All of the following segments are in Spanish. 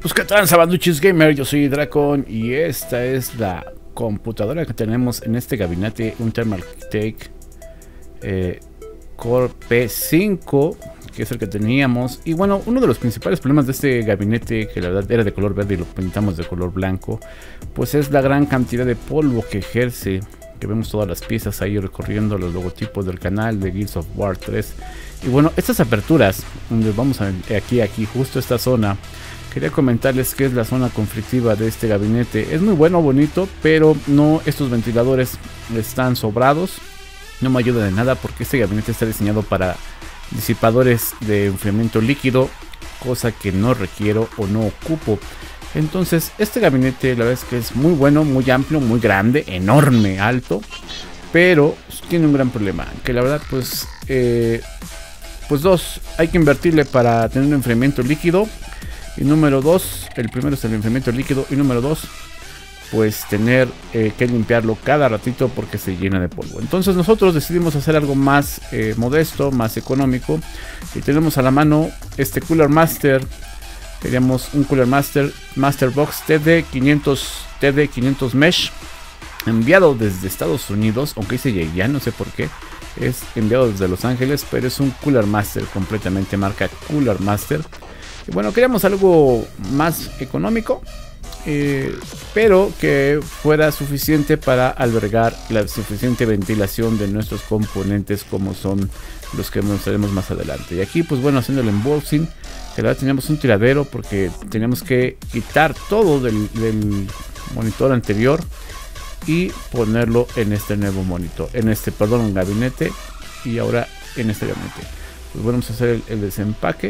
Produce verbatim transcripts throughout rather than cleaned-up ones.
Pues qué tal, Sabanduchis Gamer, yo soy Dracon y esta es la computadora que tenemos en este gabinete, un Thermaltake eh, Core P cinco, que es el que teníamos. Y bueno, uno de los principales problemas de este gabinete, que la verdad era de color verde y lo pintamos de color blanco, pues es la gran cantidad de polvo que ejerce, que vemos todas las piezas ahí recorriendo los logotipos del canal de Gears of War tres. Y bueno, estas aperturas, donde vamos a aquí, aquí, justo esta zona, quería comentarles que es la zona conflictiva de este gabinete. Es muy bueno, bonito, pero no, estos ventiladores están sobrados. No me ayuda de nada porque este gabinete está diseñado para disipadores de enfriamiento líquido, cosa que no requiero o no ocupo. Entonces este gabinete la verdad es que es muy bueno, muy amplio, muy grande, enorme, alto, pero tiene un gran problema, que la verdad pues eh, pues dos, hay que invertirle para tener un enfriamiento líquido. Y número dos, el primero es el enfriamiento líquido. Y número dos, pues tener eh, que limpiarlo cada ratito porque se llena de polvo. Entonces nosotros decidimos hacer algo más eh, modesto, más económico. Y tenemos a la mano este Cooler Master. Queríamos un Cooler Master Master Box T D quinientos T D quinientos Mesh, enviado desde Estados Unidos, aunque dice ya no sé por qué. Es enviado desde Los Ángeles, pero es un Cooler Master completamente marca Cooler Master. Y bueno, queríamos algo más económico, eh, pero que fuera suficiente para albergar la suficiente ventilación de nuestros componentes, como son los que mostraremos más adelante. Y aquí pues bueno, haciendo el unboxing, que la verdad teníamos un tiradero porque teníamos que quitar todo del, del monitor anterior y ponerlo en este nuevo monitor, en este, perdón, gabinete, y ahora en este gabinete. Pues bueno, vamos a hacer el, el desempaque.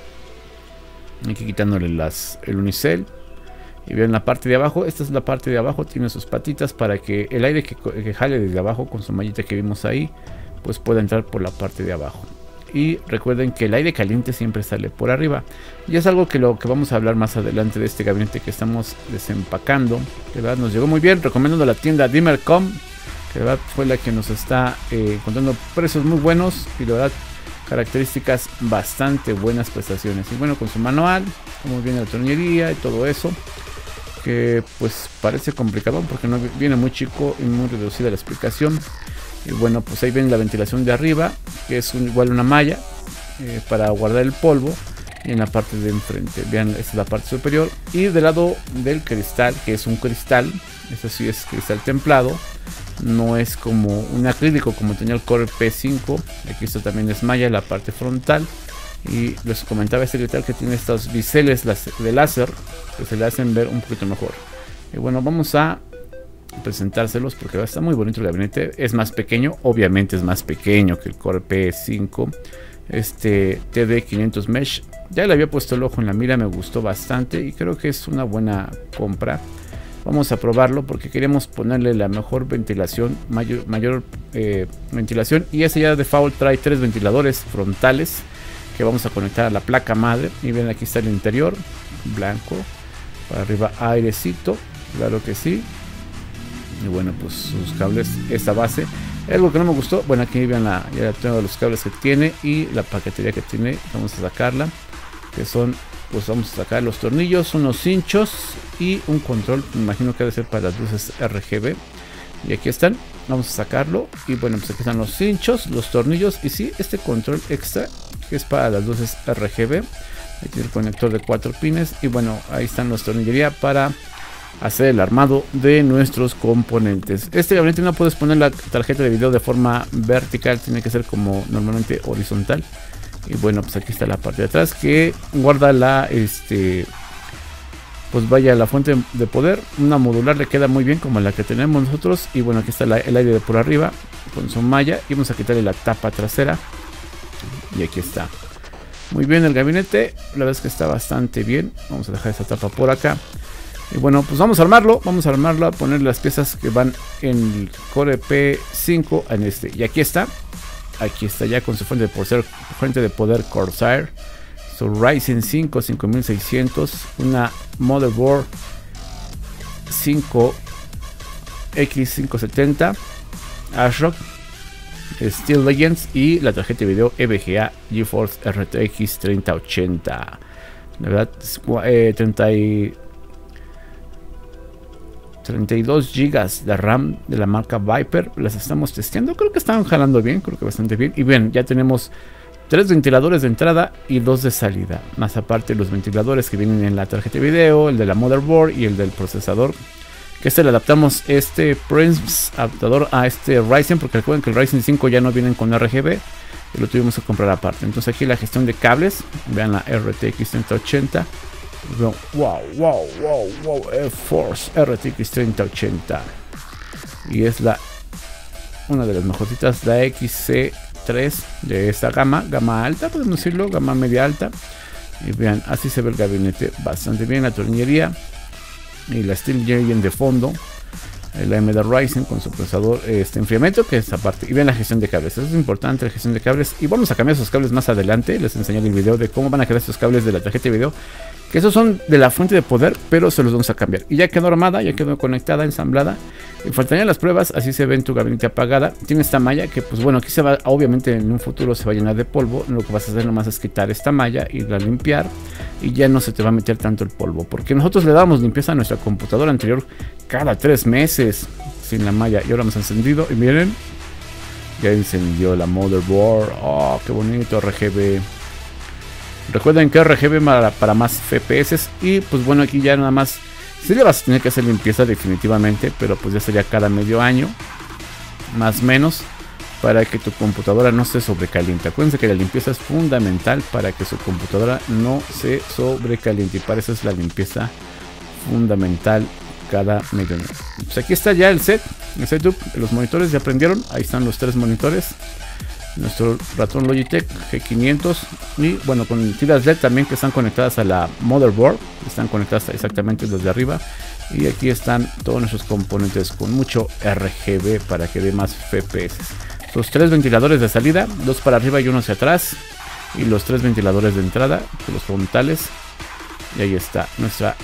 Aquí quitándole las, el unicel. Y bien, la parte de abajo, esta es la parte de abajo, tiene sus patitas para que el aire que, que jale desde abajo con su mallita que vimos ahí, pues pueda entrar por la parte de abajo. Y recuerden que el aire caliente siempre sale por arriba. Y es algo que lo que vamos a hablar más adelante de este gabinete que estamos desempacando. Que de verdad nos llegó muy bien, recomendando la tienda Dimmercom, que de verdad fue la que nos está eh, encontrando precios muy buenos y de verdad características bastante buenas, prestaciones. Y bueno, con su manual, cómo viene la tornillería y todo eso, que pues parece complicado porque no viene muy chico y muy reducida la explicación. Y bueno, pues ahí viene la ventilación de arriba, que es un, igual una malla eh, para guardar el polvo. Y en la parte de enfrente, vean, esta es la parte superior. Y del lado del cristal, que es un cristal, eso sí es cristal templado, no es como un acrílico como tenía el Core P cinco. Aquí esto también es malla, la parte frontal. Y les comentaba este cristal que tiene estos biseles de láser que se le hacen ver un poquito mejor. Y bueno, vamos a presentárselos porque está muy bonito el gabinete. Es más pequeño, obviamente es más pequeño que el Core P cinco. Este T D quinientos Mesh, ya le había puesto el ojo en la mira, me gustó bastante y creo que es una buena compra. Vamos a probarlo porque queremos ponerle la mejor ventilación, mayor, mayor eh, ventilación. Y ese ya de default trae tres ventiladores frontales que vamos a conectar a la placa madre. Y ven, aquí está el interior, blanco, para arriba airecito, claro que sí. Y bueno, pues sus cables, esta base. Algo que no me gustó, bueno, aquí vean la, ya tengo los cables que tiene y la paquetería que tiene. Vamos a sacarla, que son, pues vamos a sacar los tornillos, unos cinchos y un control, me imagino que debe ser para las luces R G B. Y aquí están, vamos a sacarlo. Y bueno, pues aquí están los cinchos, los tornillos y sí, este control extra que es para las luces R G B. Aquí tiene el conector de cuatro pines y bueno, ahí están los tornillería para hacer el armado de nuestros componentes. Este gabinete no puedes poner la tarjeta de video de forma vertical, tiene que ser como normalmente horizontal. Y bueno, pues aquí está la parte de atrás que guarda la este pues vaya la fuente de poder. Una modular le queda muy bien como la que tenemos nosotros. Y bueno, aquí está la, el aire de por arriba con su malla y vamos a quitarle la tapa trasera. Y aquí está muy bien el gabinete, la verdad es que está bastante bien. Vamos a dejar esa tapa por acá. Y bueno, pues vamos a armarlo, vamos a armarlo, a poner las piezas que van en el Core P cinco en este. Y aquí está, aquí está ya con su fuente de poder, fuente de poder Corsair, su Ryzen cinco cinco mil seiscientos, una motherboard cinco X quinientos setenta, ASRock, Steel Legends y la tarjeta de video E V G A GeForce R T X treinta ochenta. La verdad, eh, treinta y, treinta y dos gigas de RAM de la marca Viper. Las estamos testeando. Creo que están jalando bien. Creo que bastante bien. Y bien, ya tenemos tres ventiladores de entrada y dos de salida. Más aparte los ventiladores que vienen en la tarjeta de video, el de la motherboard y el del procesador. Que este le adaptamos este Prince adaptador a este Ryzen. Porque recuerden que el Ryzen cinco ya no vienen con R G B. Y lo tuvimos que comprar aparte. Entonces aquí la gestión de cables. Vean la R T X treinta ochenta. Wow, wow, wow, wow. Force R T X treinta ochenta. Y es la una de las mejorcitas. La X C tres de esta gama. Gama alta, podemos decirlo. Gama media alta. Y vean, así se ve el gabinete bastante bien. La tornillería. Y la Steel Jerry de fondo. La A M D Ryzen con su procesador este enfriamiento, que es aparte. Y vean la gestión de cables, eso es importante, la gestión de cables. Y vamos a cambiar esos cables más adelante. Les enseñaré el video de cómo van a quedar estos cables de la tarjeta de video, que esos son de la fuente de poder, pero se los vamos a cambiar. Y ya quedó armada, ya quedó conectada, ensamblada. Y faltarían las pruebas, así se ve en tu gabinete apagada. Tiene esta malla que pues bueno, aquí se va, obviamente en un futuro se va a llenar de polvo. Lo que vas a hacer nomás es quitar esta malla y la limpiar. Y ya no se te va a meter tanto el polvo, porque nosotros le damos limpieza a nuestra computadora anterior cada tres meses sin la malla. Y ahora hemos encendido y miren, ya encendió la motherboard. Oh, qué bonito R G B. Recuerden que R G B para, para más F P S. Y pues bueno, aquí ya nada más sí le vas a tener que hacer limpieza definitivamente, pero pues ya sería cada medio año más o menos, para que tu computadora no se sobrecaliente. Acuérdense que la limpieza es fundamental para que su computadora no se sobrecaliente. Y para eso es la limpieza fundamental cada medio año. Pues aquí está ya el set, el setup. Los monitores ya prendieron. Ahí están los tres monitores. Nuestro ratón Logitech G quinientos. Y bueno, con tiras L E D también que están conectadas a la motherboard. Están conectadas exactamente desde arriba. Y aquí están todos nuestros componentes con mucho R G B para que dé más F P S. Los tres ventiladores de salida, dos para arriba y uno hacia atrás. Y los tres ventiladores de entrada, los frontales. Y ahí está nuestra,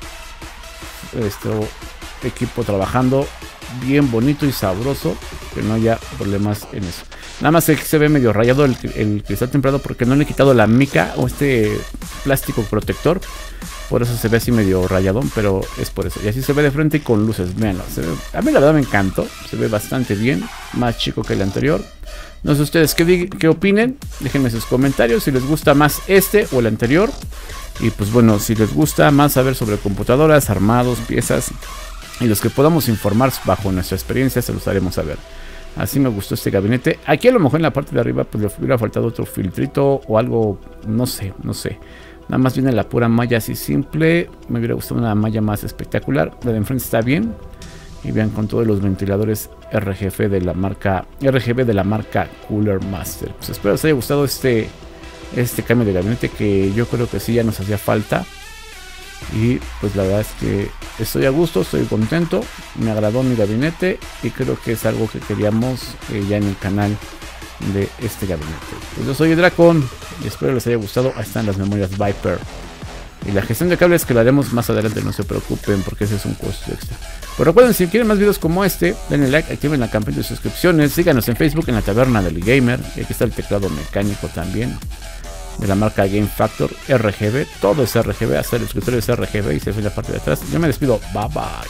nuestro equipo trabajando bien bonito y sabroso. Que no haya problemas en eso. Nada más que se ve medio rayado el, el cristal templado porque no le he quitado la mica o este plástico protector. Por eso se ve así medio rayadón, pero es por eso. Y así se ve de frente y con luces. Véanlo. Se ve, a mí la verdad me encantó. Se ve bastante bien. Más chico que el anterior. No sé ustedes qué, qué opinen. Déjenme sus comentarios si les gusta más este o el anterior. Y pues bueno, si les gusta más saber sobre computadoras, armados, piezas y los que podamos informar bajo nuestra experiencia, se los haremos saber. Así me gustó este gabinete. Aquí a lo mejor en la parte de arriba pues le hubiera faltado otro filtrito o algo. No sé, no sé. Nada más viene la pura malla así simple. Me hubiera gustado una malla más espectacular. La de enfrente está bien. Y vean con todos los ventiladores R G B de la marca R G B de la marca Cooler Master. Pues espero les haya gustado este, este cambio de gabinete, que yo creo que sí ya nos hacía falta. Y pues la verdad es que estoy a gusto, estoy contento. Me agradó mi gabinete y creo que es algo que queríamos eh, ya en el canal de este gabinete. Pues yo soy Dracon y espero les haya gustado. Ahí están las memorias Viper. Y la gestión de cables que la haremos más adelante, no se preocupen porque ese es un costo extra. Pero recuerden, si quieren más videos como este, denle like, activen la campana de suscripciones, síganos en Facebook en la Taberna del Gamer. Y aquí está el teclado mecánico también de la marca Game Factor R G B. Todo es R G B, hasta el escritorio es R G B y se ve la parte de atrás. Yo me despido, bye bye.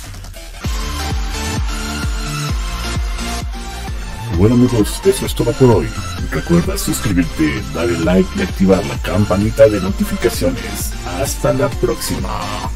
Bueno amigos, eso es todo por hoy. Recuerda suscribirte, darle like y activar la campanita de notificaciones. Hasta la próxima.